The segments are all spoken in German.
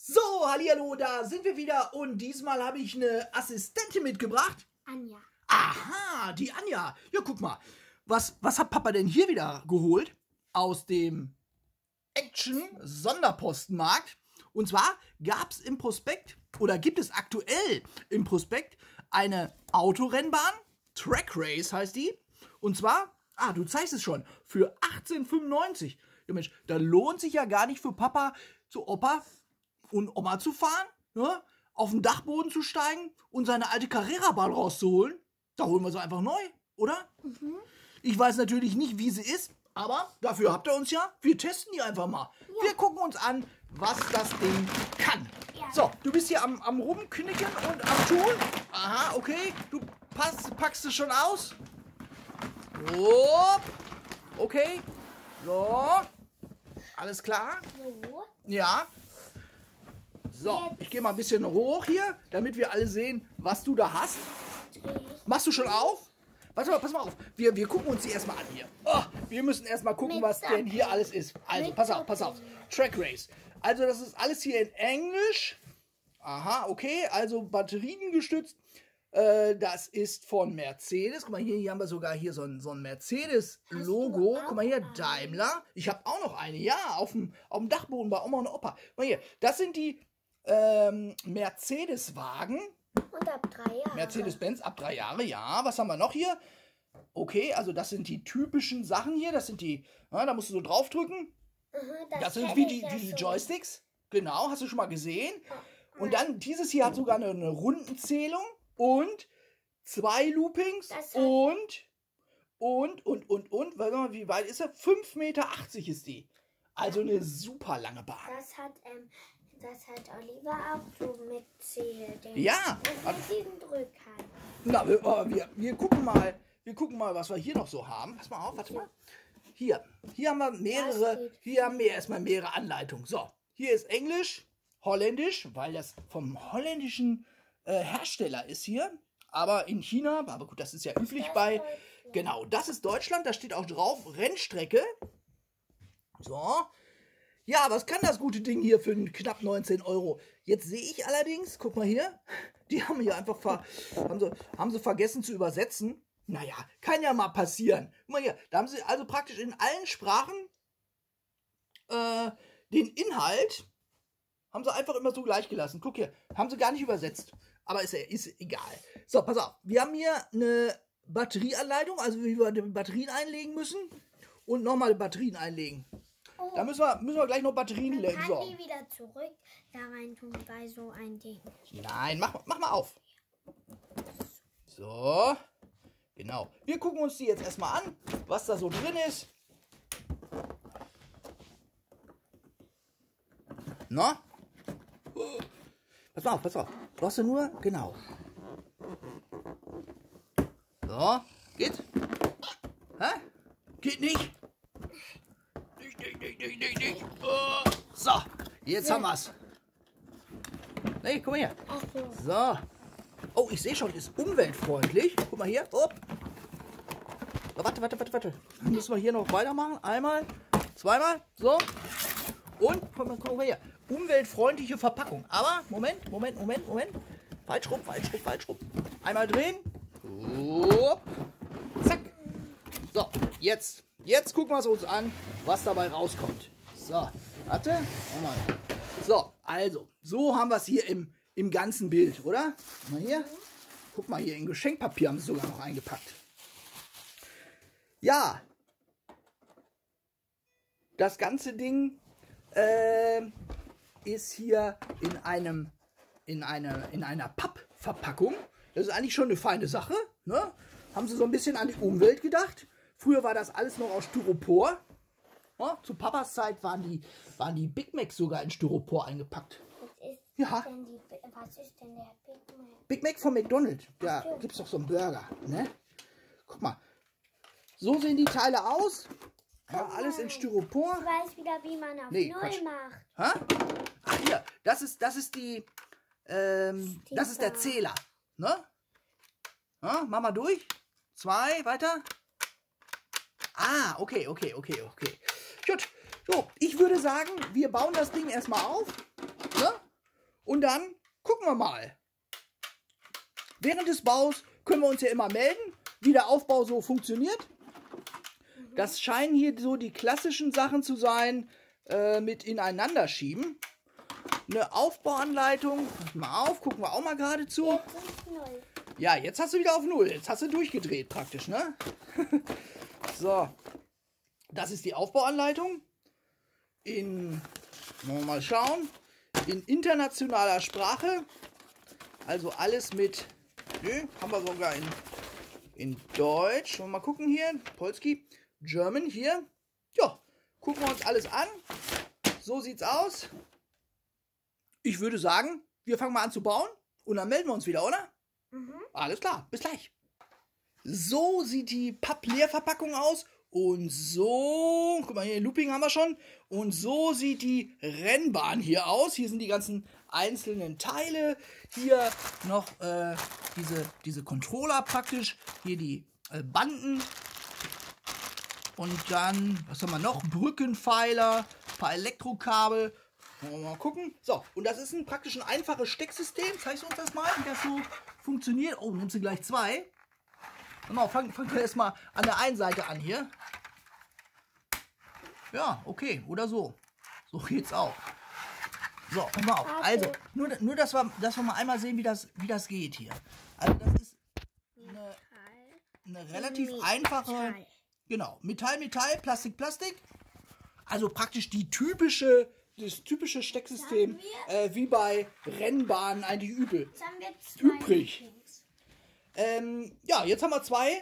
So, hallihallo, da sind wir wieder und diesmal habe ich eine Assistentin mitgebracht. Anja. Aha, die Anja. Ja, guck mal, was hat Papa denn hier wieder geholt? Aus dem Action-Sonderpostenmarkt. Und zwar gab es im Prospekt, oder gibt es aktuell im Prospekt, eine Autorennbahn, Track Race heißt die. Und zwar, du zeigst es schon, für 18,95. Ja Mensch, da lohnt sich ja gar nicht für Papa zu Opa und Oma zu fahren, ne? Auf den Dachboden zu steigen und seine alte Carrera-Bahn rauszuholen. Da holen wir sie einfach neu, oder? Mhm. Ich weiß natürlich nicht, wie sie ist, aber dafür habt ihr uns ja. Wir testen die einfach mal. Ja. Wir gucken uns an, was das Ding kann. Ja. So, du bist hier am Rumknicken und am Tun. Aha, okay. Du packst es schon aus. So. Okay. So. Alles klar? So. Ja. So, ich gehe mal ein bisschen hoch hier, damit wir alle sehen, was du da hast. Machst du schon auf? Warte mal, pass mal auf. Wir gucken uns die erstmal an hier. Oh, wir müssen erstmal gucken, was denn hier alles ist. Also, pass auf. Track Race. Also, das ist alles hier in Englisch. Aha, okay. Also, batteriengestützt. Das ist von Mercedes. Guck mal, hier haben wir sogar hier so ein Mercedes-Logo. Guck mal hier, Daimler. Ich habe auch noch eine, ja, auf dem Dachboden bei Oma und Opa. Guck mal hier, das sind die Mercedes-Wagen. Und ab 3 Jahren. Mercedes-Benz ab 3 Jahre, ja. Was haben wir noch hier? Okay, also das sind die typischen Sachen hier. Das sind die, da musst du so draufdrücken. Das sind wie die Joysticks. Genau, hast du schon mal gesehen. Und dann, dieses hier hat sogar eine Rundenzählung und 2 Loopings und, warte mal, wie weit ist er? 5,80 Meter ist die. Also eine super lange Bahn. Das hat Oliver auch so mitzählt. Ja. Und mit diesen Drückern. Na, wir gucken mal, was wir hier noch so haben. Pass mal auf, warte mal. Hier haben wir mehrere, erstmal mehrere Anleitungen. So, hier ist Englisch, Holländisch, weil das vom holländischen Hersteller ist hier. Aber in China, aber gut, das ist ja üblich bei, genau, das ist Deutschland, da steht auch drauf, Rennstrecke. So. Ja, was kann das gute Ding hier für knapp 19 Euro? Jetzt sehe ich allerdings, guck mal hier, die haben hier einfach haben sie vergessen zu übersetzen. Naja, kann ja mal passieren. Guck mal hier, da haben sie also praktisch in allen Sprachen den Inhalt haben sie einfach immer so gleich gelassen. Guck hier, haben sie gar nicht übersetzt. Aber ist egal. So, pass auf, wir haben hier eine Batterieanleitung, also wie wir die Batterien einlegen müssen und nochmal Batterien einlegen. Da müssen wir gleich noch Batterien legen. Man kann die wieder zurück da rein tun bei so ein Ding. Nein, mach mal auf. So, genau. Wir gucken uns die jetzt erstmal an, was da so drin ist. Na? Pass auf. Brauchst du nur, genau. So, geht? Hä? Geht nicht? Nicht. Oh. So, jetzt haben wir's. Nee, guck mal hier. So. Oh, ich sehe schon, ist umweltfreundlich. Guck mal hier. Oh, warte. Dann müssen wir hier noch weitermachen. Einmal, zweimal. So. Und, guck mal hier. Umweltfreundliche Verpackung. Aber, Moment. Falsch rum. Einmal drehen. Oh. Zack. So, jetzt gucken wir es uns an, was dabei rauskommt. So, warte. Mal. So, also, so haben wir es hier im ganzen Bild, oder? Mal hier. Guck mal hier, in Geschenkpapier haben sie sogar noch eingepackt. Ja. Das ganze Ding ist hier in einer Pappverpackung. Das ist eigentlich schon eine feine Sache, ne? Haben sie so ein bisschen an die Umwelt gedacht. Früher war das alles noch aus Styropor. Ja, zu Papas Zeit waren die Big Macs sogar in Styropor eingepackt. Was ist denn der Big Mac? Big Mac von McDonald's. Da gibt es doch so einen Burger. Ne? Guck mal. So sehen die Teile aus. Ja, alles in Styropor. Ich weiß wieder, wie man auf Null macht. Ha? Ach hier, das ist das ist der Zähler. Ne? Ja, mach mal durch. 2, weiter. Okay. Gut. So, ich würde sagen, wir bauen das Ding erstmal auf. Ne? und dann gucken wir mal. Während des Baus können wir uns ja immer melden, wie der Aufbau so funktioniert. Das scheinen hier so die klassischen Sachen zu sein, mit ineinander schieben. Eine Aufbauanleitung, pass mal auf, gucken wir auch mal gerade zu. Ja, jetzt hast du wieder auf 0. Jetzt hast du durchgedreht praktisch, ne? So, das ist die Aufbauanleitung. Wollen wir mal schauen, in internationaler Sprache. Also alles mit, haben wir sogar in Deutsch. Wollen wir mal gucken hier, Polski, German hier. Ja, gucken wir uns alles an. So sieht's aus. Ich würde sagen, wir fangen mal an zu bauen und dann melden wir uns wieder, oder? Alles klar, bis gleich. So sieht die Pappleerverpackung aus und so, guck mal hier, Looping haben wir schon. Und so sieht die Rennbahn hier aus. Hier sind die ganzen einzelnen Teile. Hier noch diese Controller praktisch. Hier die Banden. Und dann, was haben wir noch? Brückenpfeiler, ein paar Elektrokabel. Wollen wir mal gucken. So, und das ist praktisch ein einfaches Stecksystem. Zeigst du uns das mal, wie das so funktioniert? Oh, nimmst du gleich zwei. Genau, fangen wir erstmal an der einen Seite an hier. Ja, okay, oder so. So geht's auch. So, pass mal auf. Also, nur dass wir mal einmal sehen, wie das geht hier. Also, das ist eine relativ einfache... Genau, Metall, Plastik, Plastik. Also praktisch das typische Stecksystem, wie bei Rennbahnen eigentlich übrig. Ja, jetzt haben wir zwei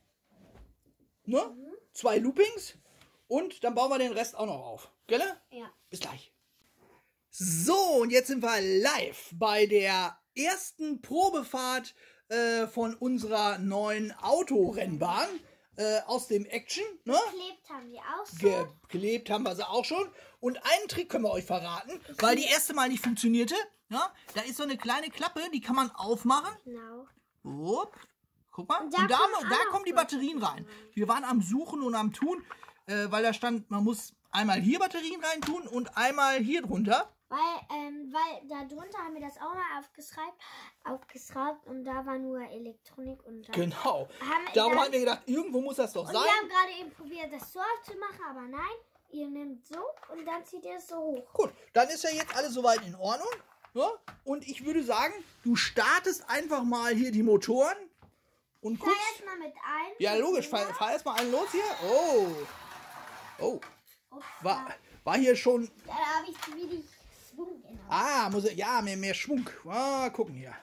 Loopings und dann bauen wir den Rest auch noch auf. Gell? Ja. Bis gleich. So, und jetzt sind wir live bei der ersten Probefahrt von unserer neuen Autorennbahn. Aus dem Action, ne? Geklebt haben die auch schon. Geklebt haben wir sie auch schon. Und einen Trick können wir euch verraten, weil die erste Mal nicht funktionierte. Ja? Da ist so eine kleine Klappe, die kann man aufmachen. Genau. Upp. Guck mal. Und da da kommen die Batterien rein. Wir waren am Suchen und am Tun, weil da stand, man muss einmal hier Batterien reintun und einmal hier drunter. Weil da drunter haben wir das auch mal aufgeschraubt und da war nur Elektronik und dann Genau. Darum haben wir gedacht, irgendwo muss das doch sein. Wir haben gerade eben probiert, das so aufzumachen, aber nein, ihr nehmt so und dann zieht ihr es so hoch. Gut, dann ist ja jetzt alles soweit in Ordnung. Ja? Und ich würde sagen, du startest einfach mal hier die Motoren und guckst. Fahr erstmal mit ein. Ja, logisch, fahr erstmal einen los hier. Oh. War hier schon. Da habe ich wieder Schwung genommen. Muss mehr Schwung. Gucken hier.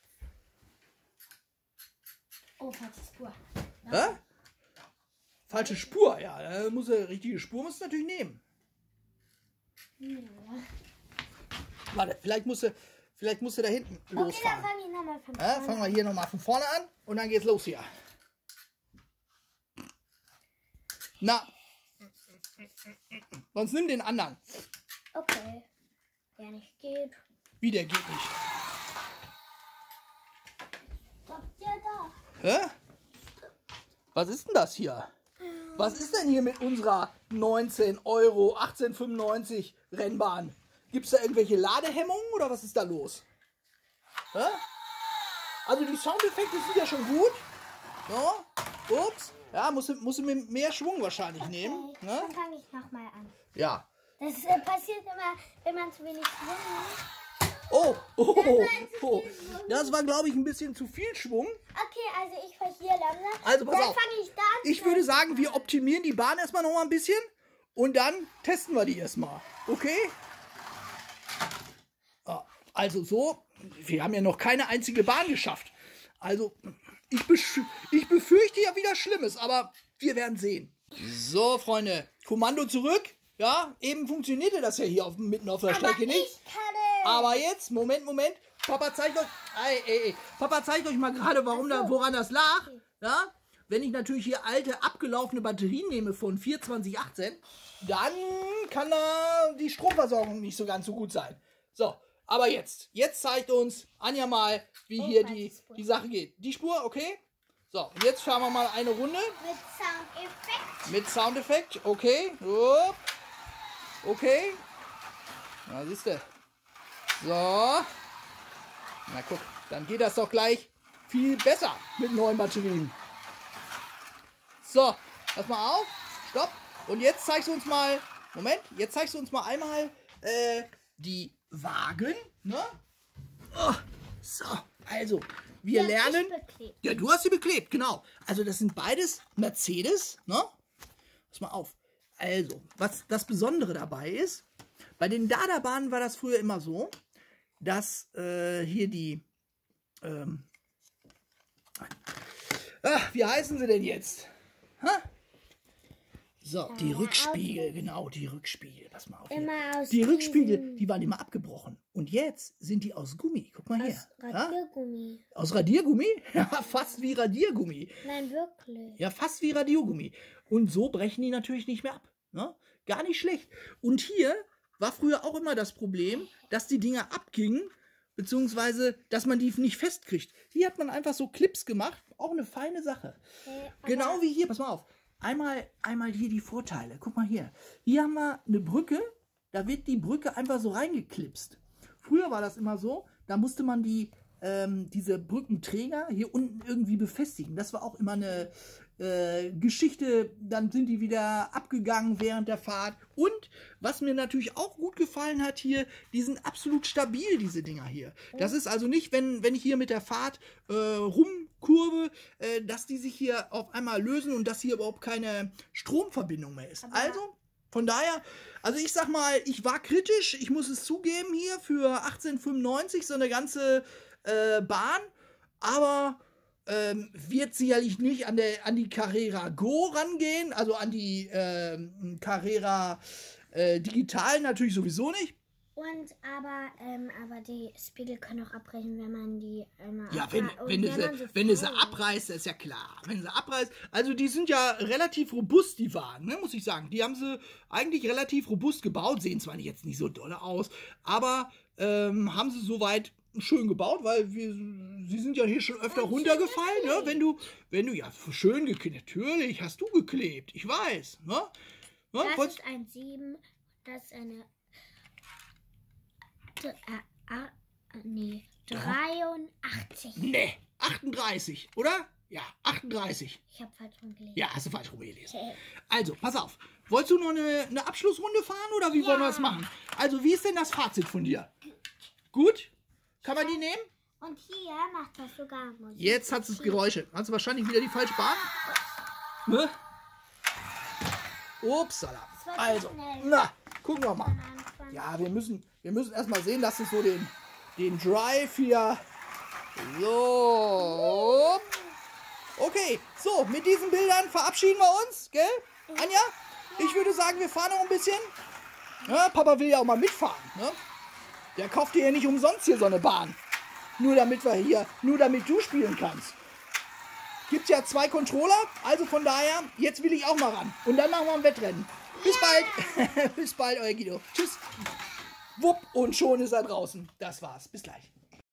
Oh, falsche Spur. Hä? Falsche Spur, ja. Richtige Spur musst du natürlich nehmen. Ja. Warte, vielleicht musst du da hinten losfahren. Okay, dann fange ich nochmal von vorne. Fangen wir hier nochmal von vorne an und dann geht's los hier. Na. Sonst nimm den anderen. Okay. Der nicht geht. Wie, der geht nicht? Kommt der da? Hä? Was ist denn das hier? Was ist denn hier mit unserer 18,95 € Rennbahn? Gibt es da irgendwelche Ladehemmungen oder was ist da los? Hä? Also die Soundeffekte sind ja schon gut. Ja, ups. Ja, musst du mit mehr Schwung wahrscheinlich nehmen. Ne? Dann fange ich nochmal an. Ja. Das passiert immer, wenn man zu wenig Schwung hat. Oh. Das war, glaube ich, ein bisschen zu viel Schwung. Okay, also ich fahre hier langsam. Also pass dann auf. fange ich da an. Ich würde sagen, wir optimieren die Bahn erstmal noch mal ein bisschen und dann testen wir die erstmal. Okay? Also so, wir haben ja noch keine einzige Bahn geschafft. Also ich befürchte ja wieder Schlimmes, aber wir werden sehen. So, Freunde, Kommando zurück. Ja, eben funktionierte das ja hier mitten auf der Strecke nicht. Ich kann es. Aber jetzt, Moment. Papa zeigt euch, Papa zeigt euch mal gerade, woran das lag. Ja? Wenn ich natürlich hier alte, abgelaufene Batterien nehme von 42018, dann kann da die Stromversorgung nicht so ganz so gut sein. So, aber jetzt zeigt uns Anja mal, wie hier die Sache geht. Die Spur, okay? So, und jetzt fahren wir mal eine Runde. Mit Soundeffekt. Mit Soundeffekt, okay. So. Okay. Na, siehst du. So. Na guck, dann geht das doch gleich viel besser mit neuen Batterien. So, pass mal auf. Stopp. Und jetzt zeigst du uns mal, Moment, jetzt zeigst du uns mal einmal die Wagen. Ne? Oh, so, also, wir lernen. Ja, du hast sie beklebt, genau. Also, das sind beides Mercedes. Ne? Pass mal auf. Also, was das Besondere dabei ist, bei den Dada-Bahnen war das früher immer so, dass hier die, wie heißen sie denn jetzt? Ha? So, die Rückspiegel, genau, die Rückspiegel, pass mal auf. Die Rückspiegel, die waren immer abgebrochen. Und jetzt sind die aus Gummi, guck mal hier. Aus Radiergummi. Ja? Aus Radiergummi? Ja, fast wie Radiergummi. Nein, wirklich. Ja, fast wie Radiergummi. Und so brechen die natürlich nicht mehr ab. Ne? Gar nicht schlecht. Und hier war früher auch immer das Problem, dass die Dinger abgingen, beziehungsweise, dass man die nicht festkriegt. Hier hat man einfach so Clips gemacht, auch eine feine Sache. Genau wie hier, pass mal auf. Einmal hier die Vorteile. Guck mal hier. Hier haben wir eine Brücke, da wird die Brücke einfach so reingeklipst. Früher war das immer so, da musste man diese Brückenträger hier unten irgendwie befestigen. Das war auch immer eine Geschichte, dann sind die wieder abgegangen während der Fahrt. Und was mir natürlich auch gut gefallen hat hier, die sind absolut stabil, diese Dinger hier. Das ist also nicht, wenn ich hier mit der Fahrt rumkurve, dass die sich hier auf einmal lösen und dass hier überhaupt keine Stromverbindung mehr ist. Also, von daher, also ich sag mal, ich war kritisch, ich muss es zugeben hier für 1895 so eine ganze Bahn, aber wird sicherlich nicht an die Carrera Go rangehen, also an die Carrera Digital natürlich sowieso nicht. Und aber die Spiegel können auch abbrechen, wenn man die ja, wenn du sie abreißt, das ist ja klar. Wenn sie abreißt, also die sind ja relativ robust, die Wagen, ne, muss ich sagen. Die haben sie eigentlich relativ robust gebaut, sehen zwar jetzt nicht so dolle aus, aber haben sie soweit schön gebaut, weil sie sind ja hier schon öfter runtergefallen, ne? Wenn du ja schön geklebt, natürlich hast du geklebt, ich weiß, ne? Das ist ein 7, das ist eine 83. Nee, 38, oder? Ja, 38. Ich habe falsch rumgelesen. Ja, hast du falsch rumgelesen. Also, pass auf. Wolltest du noch eine Abschlussrunde fahren oder wie wollen wir das machen? Also, wie ist denn das Fazit von dir? Gut? Kann man die nehmen? Und hier macht das sogar Musik. Jetzt hat es Geräusche. Hast du wahrscheinlich wieder die falsche Bahn? Ne? Upsala. Also, na, gucken wir mal. Ja, wir müssen erstmal sehen, dass es so den Drive hier. So. Okay, so, mit diesen Bildern verabschieden wir uns, gell? Anja? Ich würde sagen, wir fahren noch ein bisschen. Ja, Papa will ja auch mal mitfahren, ne? Der kauft dir ja nicht umsonst hier so eine Bahn. Nur damit du spielen kannst. Gibt ja 2 Controller, also von daher, jetzt will ich auch mal ran. Und dann machen wir ein Wettrennen. Bis bald. Bis bald, euer Guido. Tschüss. Wupp, und schon ist er draußen. Das war's. Bis gleich.